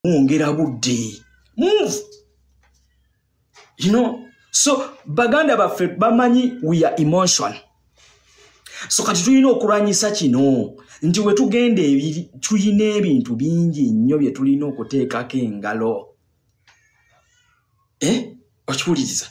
ongera budde. Move. You know, so baganda baffe bamanyi we are emotion. So kati tulina okulwanyisa kino nti we tugenda tulina ebintu bingi nnyo bye tulina okuteekako engalo. Okiwuliriza?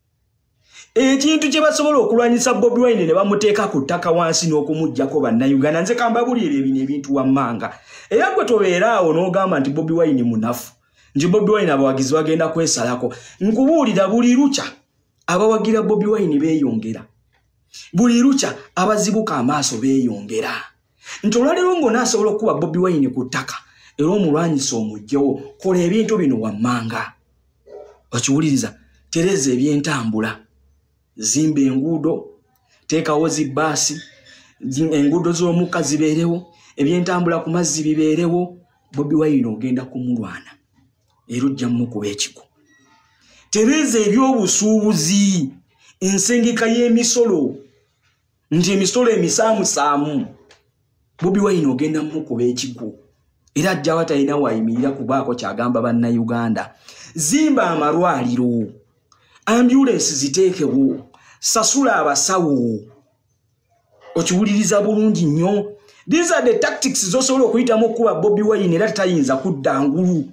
Ekintu kye basobola okulwanyisa Bobi Wine ne bamuteeka ku ttaka wansi n'okumuggyako bannayuganda nze kambabulira ebintu wammanga. Era gwe tobeera awo n'ogamba nti Bobi Wine munafu. Nti Bobi Wine abawagizi bagenda kwesalako. Nkubuulira buli lukya abawagira Bobi Wine beeyongera. Buli lukya abazibuka amaaso beeyongera. Nti olwaleero ng'onaasobola okuba Bobi Wine ku ttaka era omulwanyisa omugyewo kola ebintu bino wammanga. Okiwuliriza? Tereza ebyentambula. Zimba enguudo, teekawo zibbaasi, enguudo z'omukka zibeerewo, ebyentambula ku mazzi bibeerewo. Bobi Wine ogenda kumulwana era ojja mukuba ekiko. Tereza ebyobusuubuzi, ensengeka y'emisolo, nti emisolo emisaamusaamu. Bobi Wine ogenda mukuba ekiko era ajja watalina wayimirira kubaako kyagamba bannayuganda. Zimba amalwaliro, ambulance ziteekewo, sasula abasawo. Okiwuliriza bulungi nnyo. These are the tactics zosobola okuyitamu okuba Bobi Wine era tayinza kudda ngulu.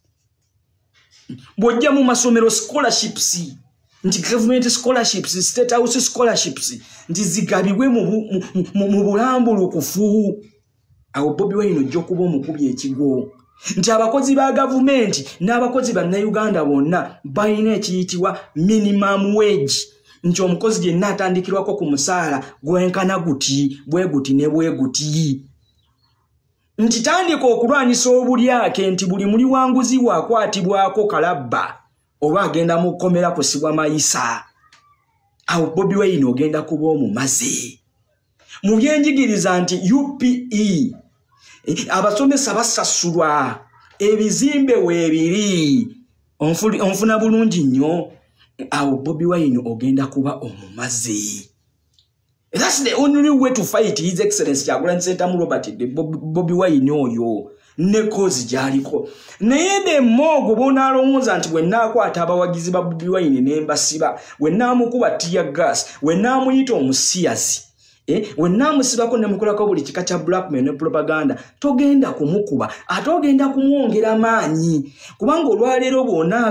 Bw'ojja mu masomero scholarships, nti government scholarships, state house scholarships, nti zigabibwe mu bulambulukufu. Awo Bobi Wine ojja okuba omukubi ekigo. Nti abakozi ba gavumenti n'abakozi bannayuganda bonna balina ekiyitibwa minimum wage. Nti omukozi yenna atandikirwako ku musaala gwenkana guti, bwe guti ne bwe guti. Nti tandika okulwanyisa obulyake nti buli muli wanguzi waakwatibwako kalabba oba agenda mu kkomera kusibwa mayisa. Awo Bobi Wine ogenda kuba omumaze. Mu byenjigiriza nti UPE abasomesa basasulwa, ebizimbe weebiri, onfuna bulungi nnyo. Awo Bobi Wine ogenda kuba omumaze. That's the only way to fight His Excellency Kyagulanyi Ssentamu Robert Bobi Wine oyo ne kozi gyaliko. Naye de mogo bonaalowooza nti bwennaakwata abawagizi ba Bobi Wine ne mbasiba, bwennaamukuba tear gas, bwennaamuyita omusiyazi, bwennaamusibako ne mukolako buli kika kya blackmail ne propaganda, togenda kumukuba ate ogenda kumwongera amaanyi. Kubanga olwaleero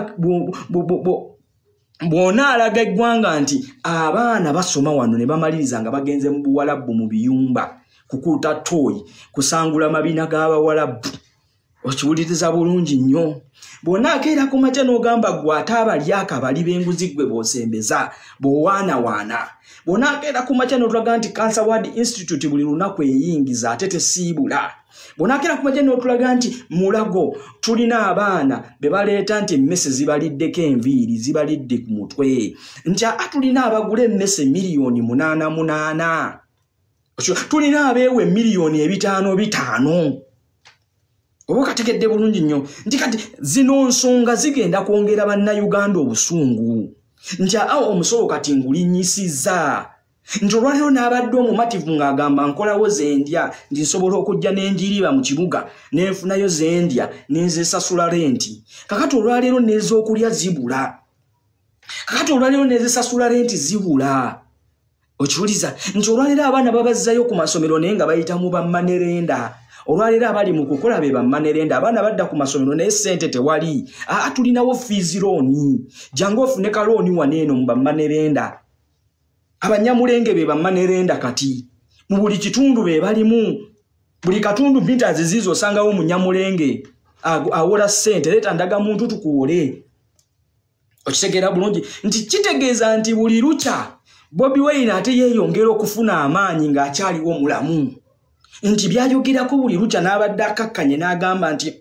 bw'ona alaga eggwanga nti abaana basoma wano ne bamaliriza nga bagenze mu Buwalabu mu biyumba kukuuta ttooyi, kusangula mabina g'Abawalabu. Okiwuliriza bulungi nnyo. Bw'ona akeera ku makya n'ogamba gwe ate abalyaka bali b'enguzi gwe b'osembeza bw'owaanawaana. Bw'ona akeera ku makya n'otulaga nti Cancer Ward Institute buli lunaku eyingiza ate tesiibula. Bw'ona akeera ku makya n'otulaga nti Mulago tulina abaana be baleeta nti emmese zibaliddeko enviiri, zibalidde ku mutwe. Nti tulina abagula emmese miliyoni 88. Tulina abeewa miliyoni 5 Oba kategedde bulungi nnyo nti kati zino nsonga zigenda kwongera bannayuganda obusungu. Nti awo omusolo kati ngulinyisiza. Nti olwaleero n'abadde omumativu ng'agamba nkolawo zendya nti nsobola okujja n'enjiriba mu kibuga n'enfunayo zendya n'ezesasula renti. Kakati olwaleero n'ez'okulya zibula. Kakati olwaleero n'ezesasula renti zibula. Okiwuliza? Nti olwaleero abaana babazzayo ku masomero naye nga bayita mu bammanerenda. Olwaleero abali mu kukola be bammanerenda, abaana badda ku masomero naye ssente tewali. Tulinawo fees looni. Jangu ofune kalooni waneeno mu bammanerenda. Abanyamulenge be bammanerenda kati. Mu buli kitundu be balimu. Buli katundu mpita zizizo osangawo munyamulenge. Awola ssente, leeta ndagamuntu tukuwole. Okitegeera bulungi nti kitegeeza nti buli lukya Bobi Wine ate yeeyongera okufuna amaanyi ng'akyaliwo mulamu. Nti byayogerako buli lukya n'abadde akakkanye n'agamba nti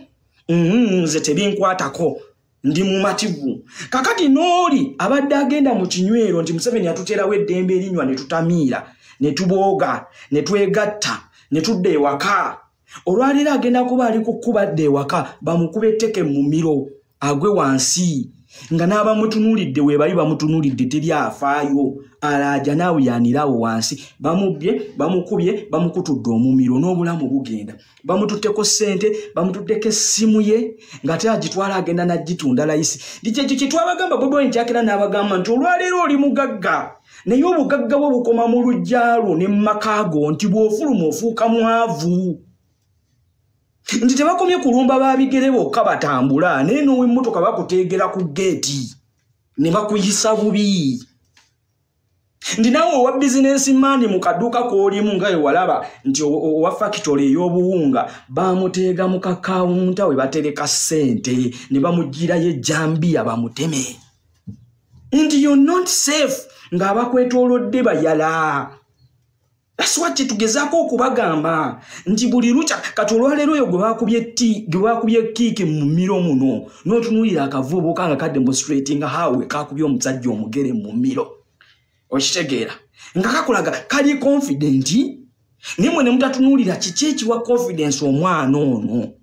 nze tebinkwatako ndi mumativu. Kakati n'oli abadde agenda mu kinywero nti Museveni atuteerawo eddembe erinywa ne tutamiira ne tubooga ne twegatta ne tudda ewaka. Olwaleero agenda kuba ali kukuba dda ewaka bamukube etteke mu miro agwe wansi nga n'abamutunuulidde we bali bamutunuulidde teri afaayo. alaja nawe yanirawo wansi bamubye bamukubye bamukutudde omumiro n'obulamu bugenda bamututteko sente bamututteko essimu ye ngate agitwala agenda n'agitunda layisi dikye kitwabagamba Bobi Wine kyakira n'abagamba nti olwaleero oli mugagga naye obugagga bwo bukoma mu lujjalo ne mmakaago nti bw'ofuluma ofuuka mwavu nti tebakomye kulumba babigere bokka batambula naye n'ow'emmotoka bakuteegera ku geeti ne bakuyisa bubi ndi nawe owa bizinesi mani mu kaduuka k'olimu nga walaba nti owa factory ey'obuwunga bamuteega mu kakawunta we batereka ssente ne bamugirayo ejjambiya bamuteme nti you're not safe ng'abakwetoolodde bayala. That's what tugezaako okubagamba nti buli lucha kati olwaleero oyo gwe baakubye kiiki mu mmiro muno n'otunuulira akavubo kanga ka demonstrating hawe kaakubye omusajja omugere mu mmiro okitegeera nga kakulaga kali confident nimwe ne mutatunuulira kiki ekiwa confidence omwana ono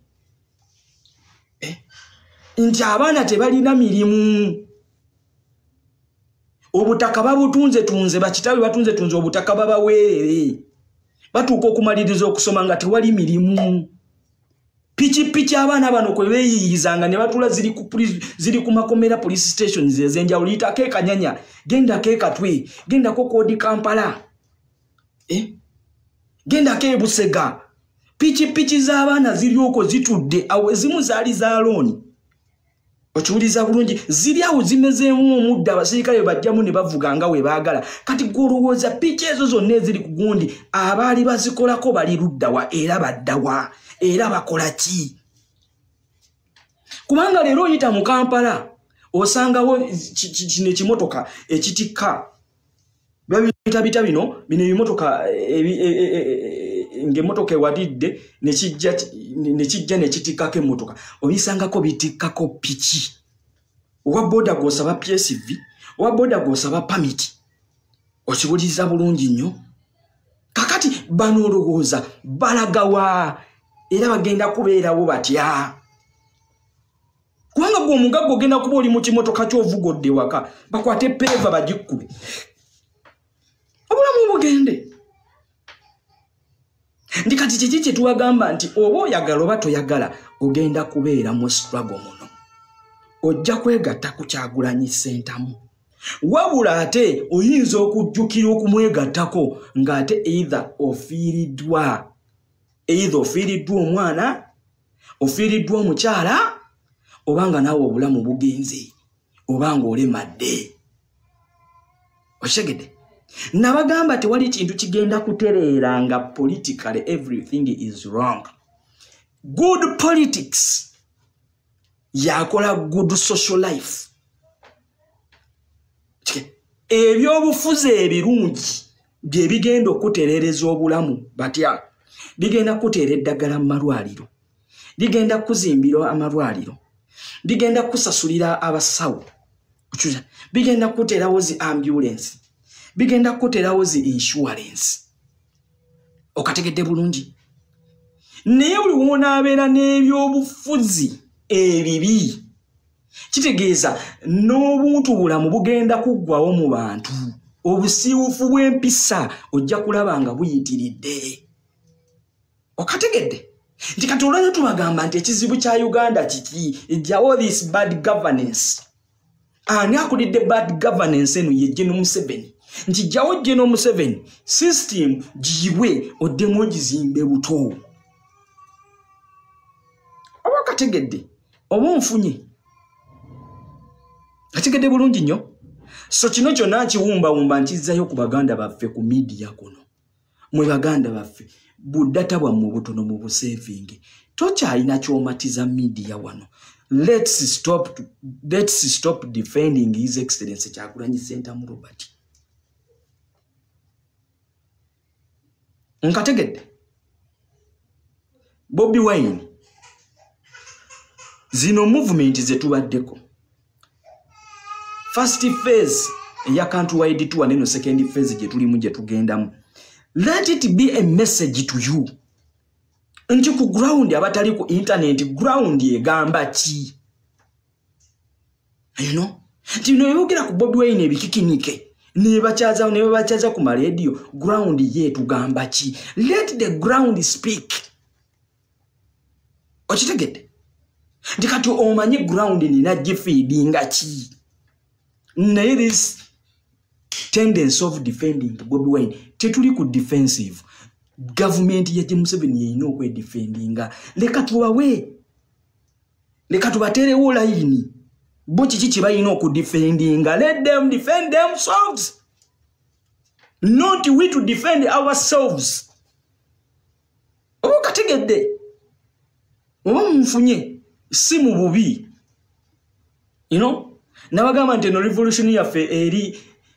nti abaana tebalina mirimu obutaka babutunze bakitawe batunze obutaka babaweerere batuuka okumaliriza okusoma nga tewali mirimu pichi abaana bano kwe beeyiyizanga ne batula ziri ku makomera police stations ezenjawulo yitako ekanyanya gendako ekatwe gendako kodi Kampala gendako ebusega pichi z'abaana ziri okwo zitudde awo ezimu zaali za looni okiwuliza bulungi ziri awo zimezeemu omudda abasirikale bajjamu ne bavuga nga we baagala kati gwolowooza pichi ezo zonna eziri ku gundi abaali bazikolako bali luddawa era baddawa era bakola ki kubanga leero oyita mu Kampala osangawo kino ekimotoka ekitikka babita bino ebimotoka ng'emmotoka ewadidde ne kijja ne kitikkako emmotoka obisangako bitikkako piki owa boda gw'osaba PSV owa boda gw'osaba pamiti okibuliza bulungi nnyo kakati bano olowooza balagawa era bagenda kubeerawo batya kubanga gwe omugagga ogenda kuba oli mu kimotoka ky'ovugodde waka bakwate peeva bagikkube obulamu bugende ndi kati kiki kye tuwagamba nti oba oyagala oba toyagala ogenda kubeera mu struggle muno ojja kwegatta ku Kyagulanyi Ssentamu wabula ate oyinza okujjukira okumwegattako ng'ate either ofiiriddwa omwana ofiiriddwa omukyala obanga naawe obulamu bugenze obanga olemadde okitegedde nabagamba tewali kintu kigenda kutereera nga politically everything is wrong. Good politics yakola good social life. Ebyobufuzi ebirungi bye bigenda okutereereza obulamu batya bigenda kuteera eddagala mu malwaliro bigenda kuzimbira amalwaliro bigenda kusasulira abasawo bigenda kuteerawo zi ambulance bigenda kuteerawo zi insurance okategedde bulungi naye buli wonaabeera n'ebyobufuzi ebibi kitegeeza n'obuntu bulamu bugenda kuggwawo mu bantu obusiiwufu bw'empisa ojja kulaba nga buyitiridde okategedde nti kati olwaleero tubagamba nti ekizibu kya Uganda kiki ejjawo this bad governance ani akulidde bad governance eno ye Gen. Museveni nti jjawo Gen. Museveni system giyibwe oddemu ogizimbe buto oba kategedde oba onfunye ategedde bulungi nnyo so kino kyonna kiwumbawumba nkizzayo ku baganda baffe ku media kuno mwe baganda baffe buddata bwammwe butono mu busevingi tokyalina kyomatiza media wano let's stop defending his excellency Kyagulanyi Ssentamu Robert nkategedde Bobi Wine zino movement zetubaddeko first phase ya countrywide tour neno second phase gye tulimu gye tugendamu let it be a message to you nti ku ground abatali ku internet ground egamba ki you know tino yogera ku Bobi Wine ebikikinike ne bachaza ku radio ground yetu gamba ki. Let the ground speak. Ochitegedde ndikati omanyi ground nina gifeedinga ki. Naye this tendency of defending Bobi Wine tetuli ku defensive. Government ya Museveni yeyina okwedefendinga. Leka tubaterewo layini. Bo kiki kye balina okudefendinga. Let them defend themselves. Not we to defend ourselves. Okategedde. Oba mfunye si mu bubi. You know? Nabagamba nti no revolution yaffe eri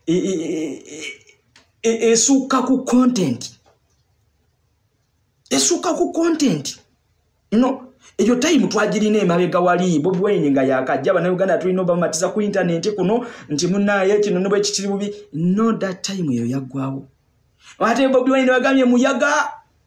esuka ku content. Esuka ku content. You know? Ejo time twagirina emabega wali Bobi Wine nga yakajja bana Uganda tulino bamatiza ku internet kuno nti munaye kino nobe kikiri bubi. No, that time eyo yaggwawo. Ate Bobi Wine bagambye muyaga.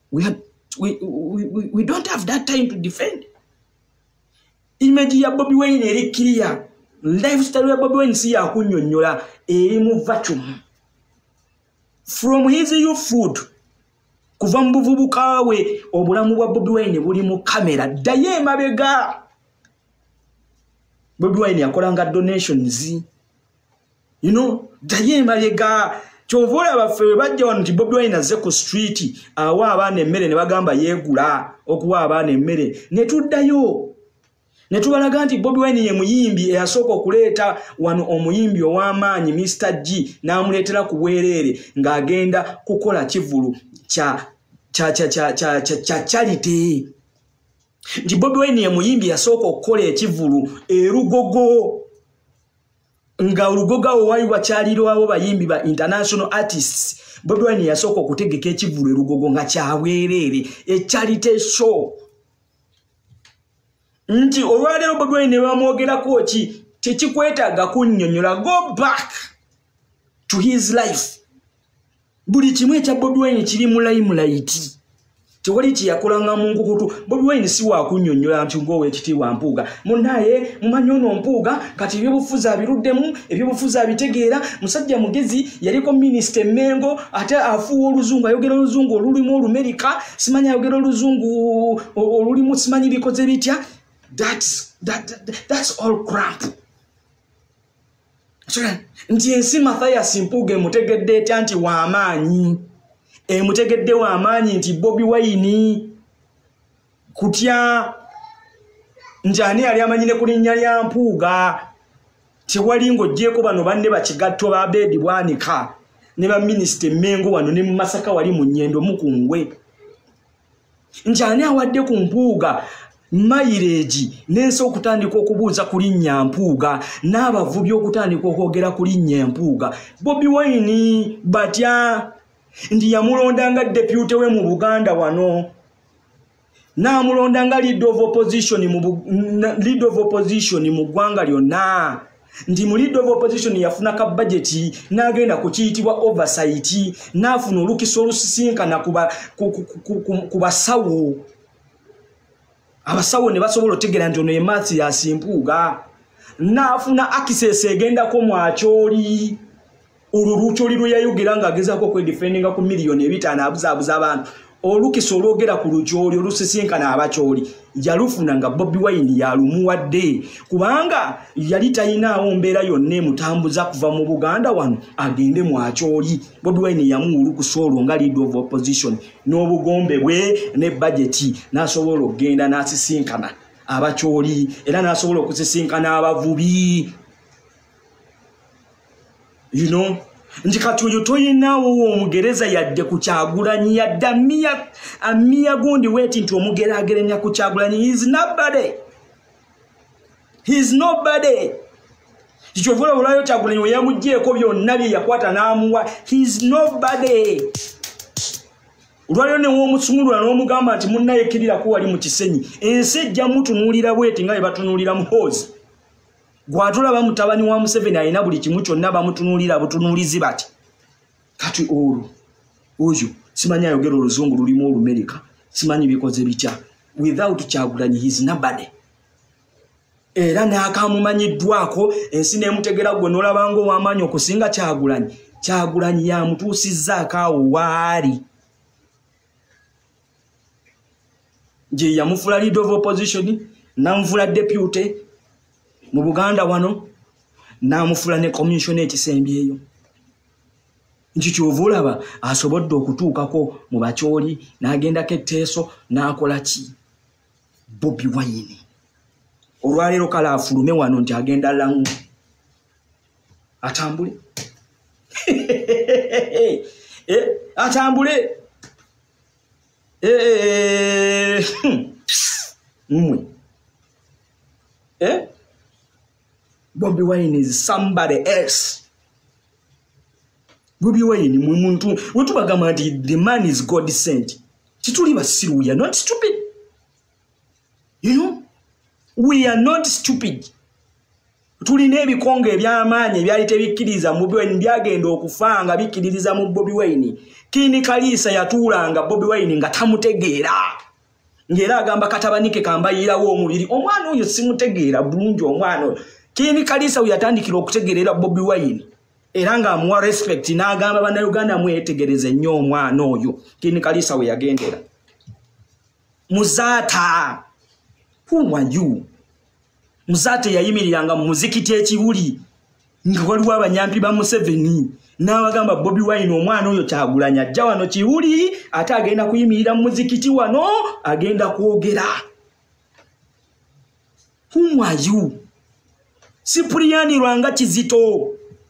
We don't have that time to defend. Image ya Bobi Wine eri clear. Lifestyle ya Bobi Wine si ya kunnyonnyola eri mu vacuum. From his youthhood kuva mu buvubuka we obulamu bwa Bobi Wine buli mu kamera daye mabega. Bobi Wine yakolanga donations. You know, daye mabega. Chovola bafe bajja wano nti Bobi Wine azze ku street awa abaana emmere ne bagamba yeegula okuwa abaana emmere ne tuddayo. Ne tubalaga nti Bobi Wine ye muyimbi eyasooka okuleeta wano omuyimbi ow'amaanyi Mr. G n'amuleetera ku bwereere ng'agenda kukola kivulu cha charity. Nti Bobi Wine ye muyimbi yasooka okukola ekivulu erugogo nga urugoga owayi wakyalirwawo bayimbi ba international artists. Bobi Wine yasooka okutegeka ekivulu erugogo nga kyabwereere charity show. Nti olwaleero Bobi Wine bamwogerako ki tekikwetaaga kunnyonnyola. Go back to his life. Buli kimu ekya Bobi Wine kiri mu limelight. Tewali kiyakolanga mu nkukutu. Bobi Wine si wa kunnyonnyola nti ngowe ekitiibwa Mpuuga. Munnaye mumanyi ono Mpuuga kati ebyobufuzi abiruddemu, ebyobufuzi abitegeera. Musajja mugezi yaliko Minisita Mengo ate afuuwa oluzungu ayogera oluzungu olulimu Olumerika. Simanyi ayogera oluzungu olulimu simanyi bikoze bitya. That's all crap. Nti ensi Mathias Mpuuga emutegedde etya nti w'amaanyi. Emutegedde w'amaanyi nti Bobi Wine kutya njani yali amanyine ku linnya lya Mpuuga. Tewali ng'oggyeko bano banne bakigatto ba Bedi Bwanika ne ba Minisita Mengo wano ne mu Masaka wali mu Nnyendo Mukungwe. Njani awadde ku Mpuuga mileage nensi okutandika okubuuza ku linnya Mpuuga n'abavubi okutandika okwogera ku linnya Mpuuga. Bobi Wine batya ndi yamulondanga deputy we mu Buganda wano n'amulondanga leader of opposition mu ggwanga lyonna. Ndi mu leader of opposition yafuna ka budget n'agenda ku kiyitibwa oversight n'afuna olukiso olusisinkana ku basawo. Abasawo ne basobola otegeera nti ono ye Mathias Mpuuga. N'afuna access egendako Mwakyoli. Olukyoli lwe yayogera ng'agezaako okwedefendinga ku miliyoni 5 abuzaabuza abantu. Olukiso olwogera ku Lukyoli olusisinkana Abakyoli yalufuna nga Bobi Wine yalumuwadde kubanga yali talinaawo mbeera yonna emutambuza kuva mu Buganda wano agende Mwakyoli. Bobi Wine yamuwa olukusa olwo nga leader of opposition n'obugombe bwe ne budget n'asobola okugenda n'asisinkana Abakyoli era n'asobola okusisinkana abavubi. You know, nti kati oyo toyinaawo omugereza yadde ku Kyagulanyi yadde Amia gundi weti nti omugeraageranya ku Kyagulanyi. He's nobody. Kikyovula olwayo Kyagulanyi we yamuggyeko byonna bye yakwata n'amuwa. He's nobody. Olwaliro ne w'omusumulula n'omugamba nti munnaye ekkirira wali mu kisenyi. Ensi ejja mutunuulira bweti nga bwe batunuulira muhoozi. Gwatulaba mutabani wa Museveni alina buli kimu kyonna bamutunuulira butunuulizi bati. Kati olwo oyo simanyi ayogera oluzungu lulimu Olumerika. Simanyi bikoze bitya. Without Kyagulanyi he's nobody. Era n'akamumanyiddwako ensi n'emutegera gwe n'olabanga ow'amaanyi okusinga Kyagulanyi. Kyagulanyi yamutuusizzaako awo waali. Je yamufuula leader of opposition, namufuula deputy mu Buganda wano, namufuula ne commissioner ekisembyeyo. Nti kyova olaba asobodde okutuukako mu Bakyoli n'agendako etteeso n'akola ki? Bobi Wine. Olwaleero kale afulume wano nti agenda Lamu. Atambule. Atambule. Bobi Wine is somebody else. Bobi Wine muntu wetubagamba nti the man is God sent. Tituli basiru, we are not stupid. You know, we are not stupid. Tulina ebikonge eby'amaanyi ebyali tebikkiriza mu Bobi Wine byagenda okufanga bikkiririza mu Bobi Wine. Kini Kalisa yatuulanga Bobi Wine nga tamutegeera. Ngera agamba katabanike kambayirawo omubiri. Omwana oyo simutegeera bulungi omwana oyo. Kini Kalisa yatandikira okutegeerera Bobi Wine. Era nga amuwa respect n'agamba bannayuganda mwetegereze nnyo omwana oyo. Kini Kalisa we yagendera. Muzaata. Who are you? Muzaate yayimiriranga mu muzikiti ekibuli nga waliwo abanyampi ba Museveni n'abagamba Bobi Wine omwana oyo Kyagulanyi ajja wano Kiwuli ate agenda kuyimirira mu muzikiti wano agenda kwogera. Who are you? Cyprian Lwanga Kizito.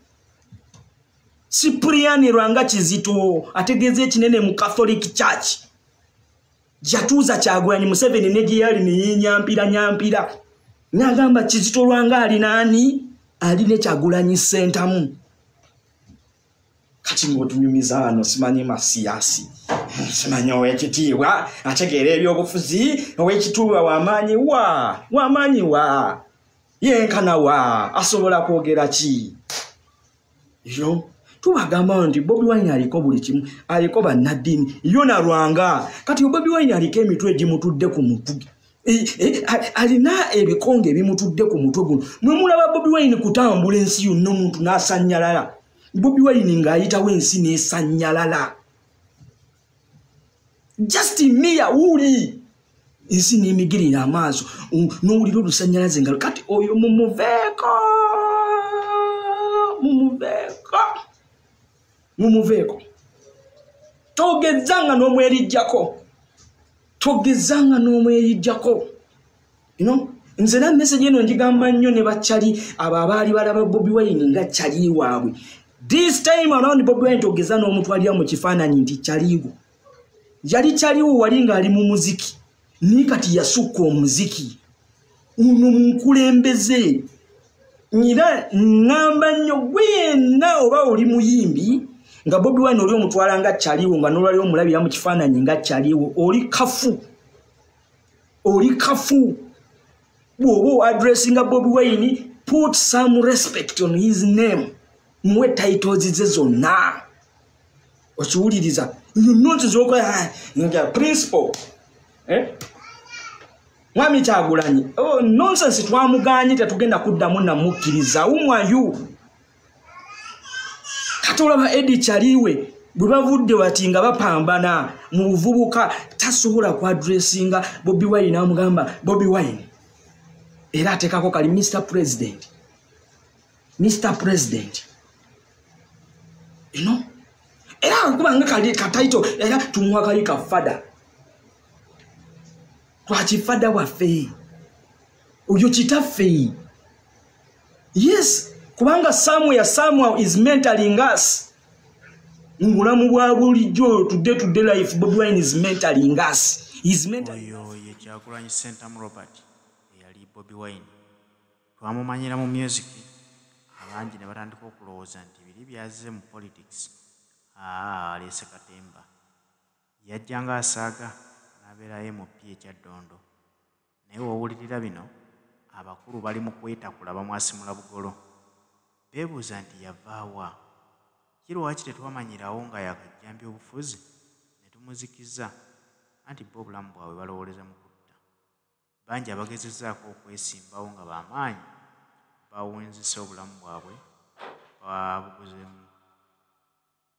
Cyprian Lwanga Kizito ategeeze ekinene mu Catholic Church. Jatuuza Kyagulanyi Museveni ne gye yali ne nyampira. Nagamba Kizito Lwanga ali nani? Ali ne Kyagulanyi sentamu. Kati ngotunyumiza hano simanyi masiyasi. Simanyi owekitiibwa ategeera ebyobufuzi owekituubwa w'amaanyi wa. Yenkana wa asobola kwogera ki? Yo tubagamba nti Bobi Wine aliko buli kimu, aliko bannaddiini, Yona Lwanga. Kati Bobi Wine aliko emitwe egimutudde ku mutwe. Alina ebikonge ebimutudde ku mutwe guno. Mwe mulaba Bobi Wine kutambula ensi yonna omuntu n'asanyalala. Bobi Wine ng'ayitawo ensi n'esanyalala. Just mere uli. Ensi n'emigirira amaaso n'owulira olusanyalaze nga kati oyo mumuveeko. Togezanga n'omwerijjako. You know, nze na message eno njigamba nnyo ne bakyali abo abaali balaba Bobi Wine nga kyali waabwe. This time around Bobi Wine togeza n'omutwalira mu kifaananyi nti kyaliwo. Yali kyaliwo wali ng'ali mu muziki. Ni kati yasukka omuziki. Uno munkulembeze. Nira ngamba nnyo gwenna oba oli muyimbi nga Bobi Wine oli omutwala nga kyaliwo nga n'olwali omulabira mu kifaananyi nga kyaliwo oli kafu. Bw'oba addressinga Bobi Wine, put some respect on his name. Mwe titles ze zonna. Okiwuliriza. Nonsense okola nga principal. Mwami Kyagulanyi. Oh, nonsense twamuganye tetugenda kuddamu namukkiriza. Umwayu. Katolaba Eddie Kyaliwe bwe bavudde bati nga bapambana mu buvubuka tasobola ku addressinga Bobi Wine n'amugamba Bobi Wine. Era atekako kali Mr. President. You know? Era kubanga kali kataito era tumuwa kali ka fada. Kwachi fada waffe. Oyo kitaffe. Yes, kubanga somehow is mentoring us. Mulamu bwa bulijjo today life Bobi Wine is mentoring us. He's mentoring. Oyo ye Kyagulanyi Sentamu Robert yali Bobi Wine. Twamumanyira mu music. Abangi ne batandika okulowooza nti biri byaze mu politics. Alese katemba. Yajjanga asaaga n'abeera MP ekyaddondo. Naye owulirira bino abakulu bali mu kwetakula bamwasimula bugolo. Beebuuza nti yavaawa. Kirwaki tetwamanyirawo nga yakajjambya obufuzi ne tumuzikiza anti bo obulamu bwabwe balowooleza mu kutta. Bangi abagezezzaako okwesimbawo nga b'amaanyi bawenzise obulamu bwabwe babuguzeemu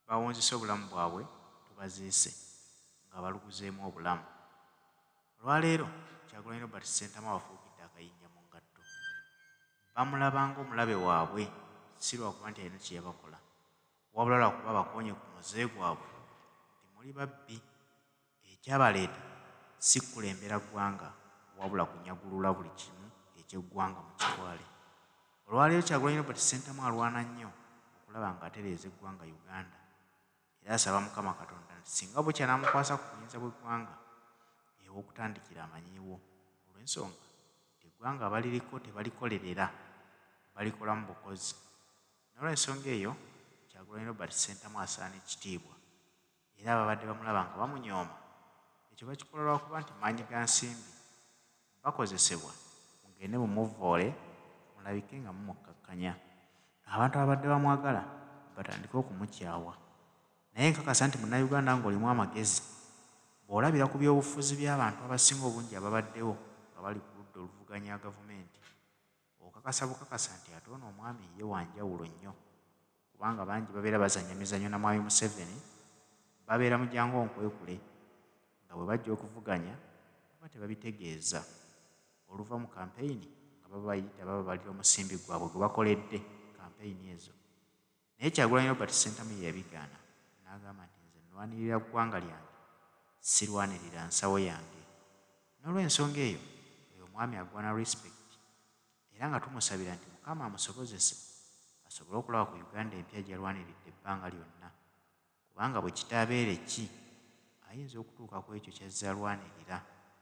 bawonzese obulamu bwabwe tubaziise nga baluguzeemu obulamu. Olwaleero Kyagulanyi Robert Ssentamu abafuukidde akayinja mu ngatto. Bamulabanga omulabe waabwe si lwakuba nti alina kye yabakola, wabula lwakuba bakonye ku muze gwabwe nti muli babbi. Ekyabaleeta si kulembera ggwanga wabula kunyagulula buli kimu eky'eggwanga mu kitwale. Olwaleero Kyagulanyi Robert Ssentamu alwana nnyo okulaba ng'atereeza eggwanga Uganda, era asaba Mukama Katonda nti singa bwe kyanamukwasa ku buyinza bw'eggwanga ew'okutandikira amanyiiwo, olw'ensonga eggwanga baliriko tebalikolerera, balikolamu bukozi. N'olw'ensonga eyo Kyagulanyi Robert Ssentamu asaana ekitiibwa, era ababadde bamulaba nga bamunyooma ekyo bakikola lwakuba nti maanyi ga nsimbi bakozesebwa mugende mumuvoole mulabike nga mumukkakkanya. Abantu abadde bamwagala batandike okumukyawa, naye nkakasa nti munnayuganda ng'olimu amagezi, bw'olabira ku byobufuzi by'abantu abasinga obungi ababaddewo nga bali ku ludda oluvuganya gavumenti, okakasa bukakasa nti ate ono omwami ye wanjawulo nnyo, kubanga bangi babeera bazanya mizanyo na Mwami Museveni, babeera mujangu onkwekule, nga bwe bajja okuvuganya baba tebabitegeeza. Oluva mu kampeyini nga babayita baba balira omusimbi gwabwe gwe bakoledde kampeyini ezo. Naye Kyagulanyi Robert Ssentamu ye yabigaana, n'agamba nti nze nnwanirira ggwanga lyange, sirwanirira nsawo yange. N'olw'ensonga eyo oyo omwami agwana respect, era nga tumusabira nti Mukama amusobozese asobole okulaba ku Uganda empya gy'alwaniridde ebbanga lyonna, kubanga bwe kitaabeere ki ayinza okutuuka ku ekyo ky'azze alwanirira.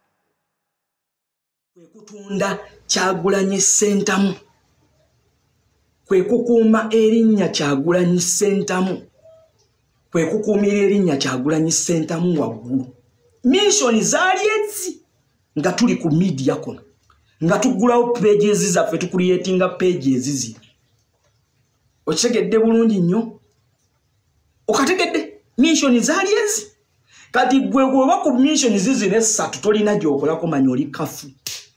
Kwe kutunda Kyagulanyi Ssentamu, kwe kukuuma erinnya Kyagulanyi Ssentamu, kwe kukuumira erinnya Kyagulanyi Ssentamu waggulu. Minsoni zaali ezi nga tuli ku media kono, nga tugulawo pages zaffe tukuliyetinga pages zino. Okitegedde bulungi nnyo? Okategedde? Minsoni zaali ezi. Kati gwe gwe ku minsoni zizino essatu tolina gy'okolako, manya oli kafu.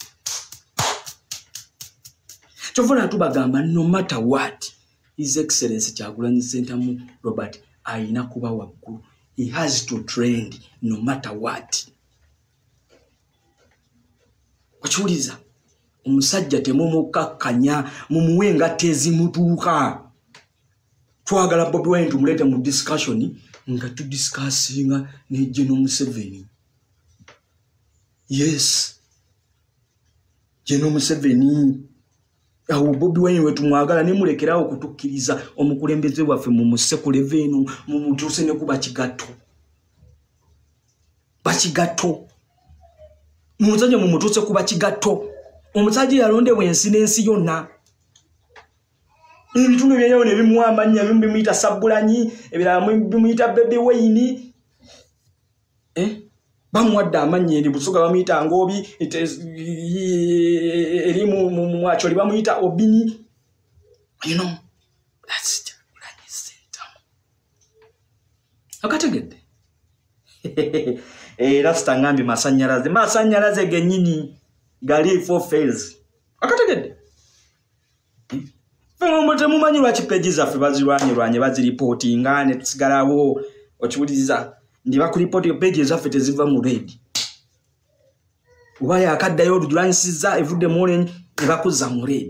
Kyovula tubagamba no matter what, His Excellency Kyagulanyi Ssentamu Robert ayina kuba waggulu. He has to trend no matter what. Okiwuliza? Omusajja temumukakkanya, mumuwe engato ezimutuuka. Twagala Bobi Wine tumulete mu discussion nga tudiscussinga ne General Museveni. Yes. General Museveni. Awo Bobi Wine wetu mwagala ne mulekerawo kutukkiriza omukulembeze waffe mu musekule eno mu mutuse ne kuba kigatto. Bakigatto. Musajja mu mutuse kuba kigatto. Omusajja yalondewe ensi n'ensi yonna. Ebitunu byenyewe ne bimuwa amannya, ebimu bimuyita Sabbulanyi, ebirala bimuyita Bobi Wine. Bamuwadde amannya eri Busoga bamuyita Ngobi, eri mu Mwacholi bamuyita Obini. You know, that's Kyagulanyi Ssentamu. Akategedde. Rasta ngambi masanyalaze gennyini gali 4 phase. Akategedde. Temumanyi lwaki peji zaffe bazirwanye baziripotinga ne tusigalawo. Okiwuliriza ndi bakuripoti peji zaffe teziva mu red. Uba yakaddayo olujulanyisiza evudde mu orange ne bakuza mu red.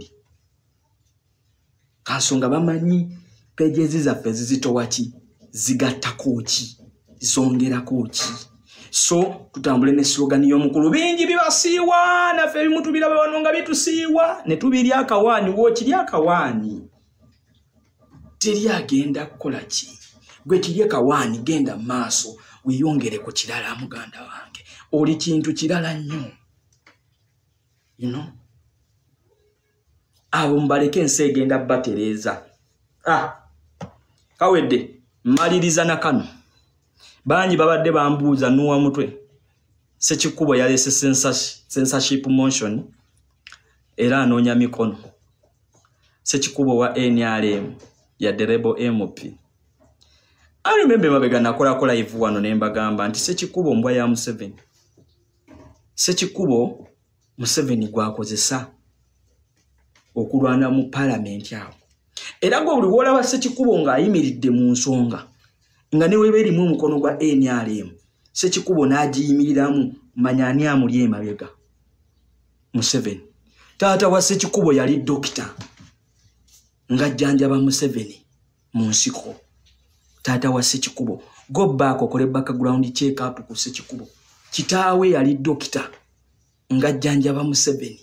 Kansonga bamanyi peji zaffe zizitowa ki, zigattako ki, zongerako ki. So tutambule ne slogan y'omukulu, bingi bibasiiwa naffe ebimu tubiraba wano nga bitusiiwa ne tubirya akawaani. W'okirya akawaani teri agenda kukola ki? Gwe kirya akawaani genda maaso weyongere ku kirala muganda wange, oli kintu kirala nnyo. You know, abo mbaleke ensi egenda batereeza. Kawedde maliriza na kano. Banyi babadde bambuuza nuwa mutwe Ssekikubo yalese censorship motion era anoonya mikono. Ssekikubo wa NRM ya Derebo MP. I remember mabega nakola live wano ne mbagamba nti Ssekikubo mbwa ya Museveni. Ssekikubo Museveni gwakozesa okulwana mu parliament yawo. Era gwe buli wolaba Ssekikubo ng'ayimiridde mu nsonga nga ne webe erimu omukono gwa NRM Ssekikubo n'agiyimiriramu manya ani amuli emabega Museveni. Taata wa Ssekikubo yali dokita ng'ajjanjaba Museveni mu nsiko. Taata wa Ssekikubo go back okole background check up ku Ssekikubo. Kitaawe yali dokita ng'ajjanjaba Museveni.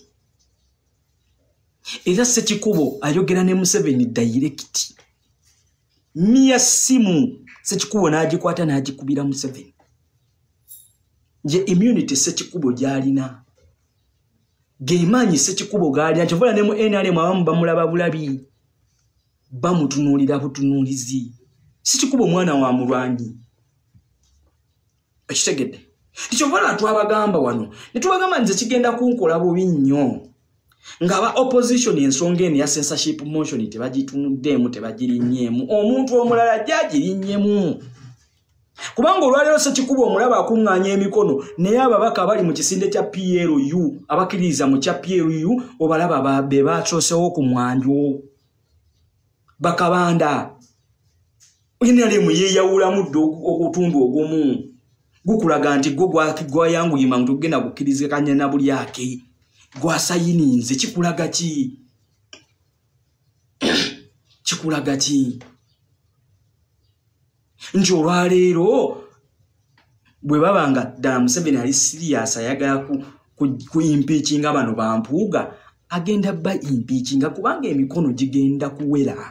Era Ssekikubo ayogera ne Museveni direct. Mia simu Ssekikubo n'agikwata n'agikubira Museveni. Je immunity Ssekikubo gyalina. Geimanyi Ssekikubo galina kyovola ne mu NRM abamu bamulaba bulabi. Bamutunuulira butunuulizi. Ssekikubo mwana wa mulwanyi. Ekitegedde. Kyovola twabagamba wano. Ne tubagamba nze kigenda kunkola bubi nnyo. Ngaba opposition ensonga eno ya censorship motion tebagitunuddemu tebagirinnyeemu. Omuntu omulala gyagirinnyeemu. Kubanga olwaleero Ssekikubo omulaba akuŋŋaanya emikono naye ababaka bali mu kisinde kya PLU abakkiririza mu kya PLU obalaba be baasosewo ku mwanjo. Bakabanda NRM yeeyawulamu dde okutundu ogumu. Gukulaga nti gwo gwayanguyima nti ogenda gukkirizikanya na buli ake. Gwasayininze kikulaga ki? Kikulaga ki? Nti olwaleero bwe babanga ddala Museveni ali serious ayagala ku impeachinga bano bampuuga agenda ba impeachinga kubanga emikono gigenda kuwera.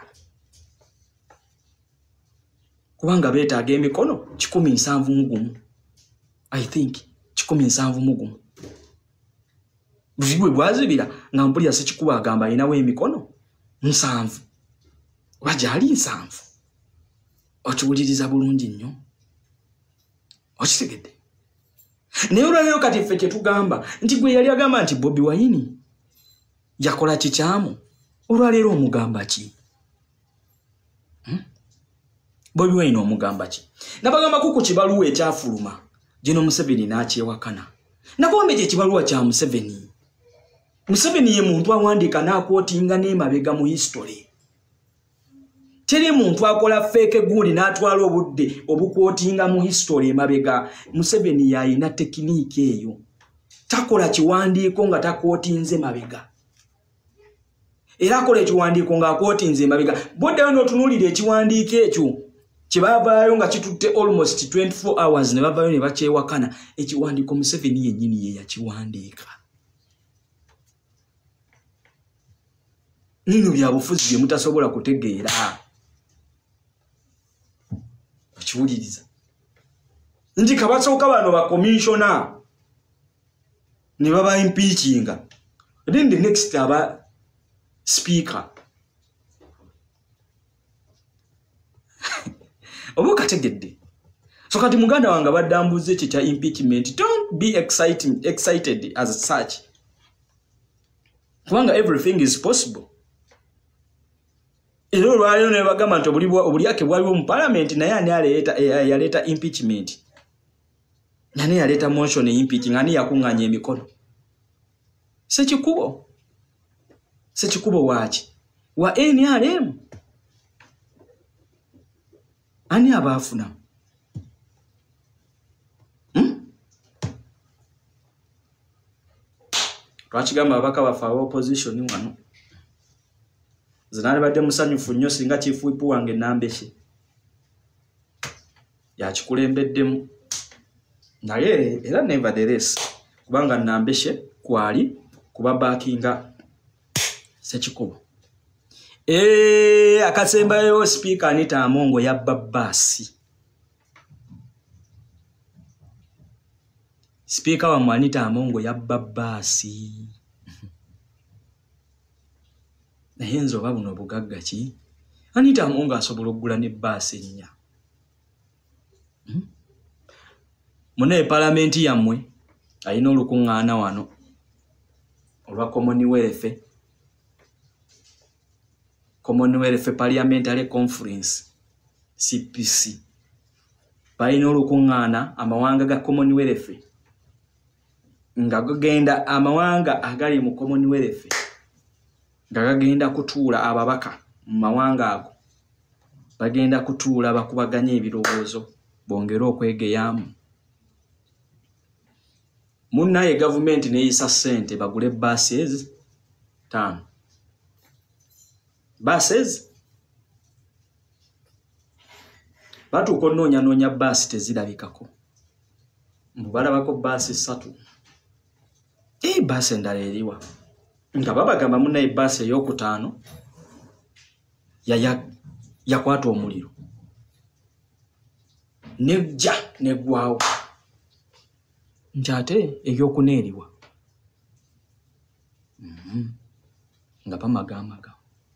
Kubanga beetaaga emikono 170 I think 170 Bwe bwazibira nga mpulira Ssekikubo agamba alinawo emikono 7 wajali 7. Okiwuliriza bulungi nnyo. Okitegedde. Naye olwaleero kati ffe kye tugamba nti gwe yali agamba nti Bobi Wine yakola kikyamu. Olwaleero omugamba ki? Bobi Wine omugamba ki? Nabagamba ku kibaluwa ekyafuluma gino Museveni n'akyewakana. Nagombe gye kibaluwa kya Museveni. Museveni ye muntu awandiika n'akwotinga n'emabega mu history. Teri muntu akola fake gundi n'atwala obudde obukwotinga mu history emabega. Museveni yalina tekiniki eyo. Takola kiwandiiko nga takwotinze mabega. Era akola ekiwandiiko nga akwotinze mabega. Boddayo n'otunuulira ekiwandiiko ekyo kibavaayo nga kitutte almost 24 hours ne bavaayo ne bakyewakana. Ekiwandiiko Museveni yennyini ye yakiwandiika. Nino bya bufuzi bye mutasobola kutegeera. Okiwuliriza. Nti kabasooka bano ba commissioner ne baba impeachinga. Then the next aba speaker. Obo kategedde. So kati muganda wange badambuze kya impeachment. Don't be excited as such. Kubanga everything is possible. Ero lwalero ne bagamba nti obulyake bwaliwo mu parliament naye ani yaleeta impeachment. Nani yaleeta motion impeaching ani yakuŋŋaanya emikono. Ssekikubo. Ssekikubo waaki? Wa NRM. Ani abaafuna? Twakigamba ababaka baffe aba opposition wano. Zinali badde musanyufu nnyo singa chief whip wange Nambeshe yakikulembeddemu. Naye era nevertheless kubanga Nambeshe kwali kuba backinga Ssekikubo. Akasembayo speaker Anita Amongo yabba basi. Speaker wa Anita Amongo yabba basi. Naye nze oba buno bugagga ki? Anita Amongo asobola okugula ne basi nnya. Mune parliament yammwe alina olukuŋŋaana wano olwa Commonwealth Parliamentary Conference CPC. Balina olukuŋŋaana amawanga ga Commonwealth nga gagenda amawanga agali mu Commonwealth nga gagenda kutuula ababaka mu mawanga ago bagenda kutuula bakubaganya ebirowoozo bongere okwegeyamu. Munnaye gavumenti neeyisa ssente bagule buses 5. Buses batuuka onoonya baasi tezirabikako. Balabako baasi 3. Baasi endala eriwa nga babagamba munnaye baasi ey'okutaano yakwata omuliro nejja neggwawo nti ate ey'okuneeriwa nga bamagamaga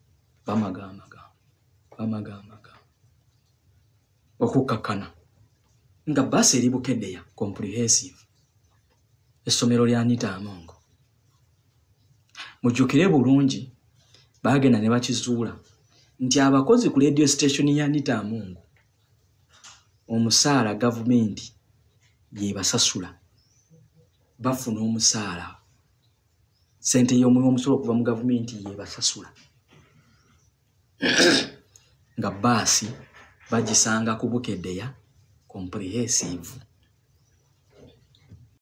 okukakkana nga baasi eri Bukeddeya comprehensive essomero lya Anita Amongo. Mujjukire bulungi bagenda ne bakizuula nti abakozi ku radio station ya Anita Amongo omusaala gavumenti yebasasula bafuna omusaala sente y'omusolo okuva mu gavumenti yebasasula nga baasi bagisanga ku Bukeddeya comprehensive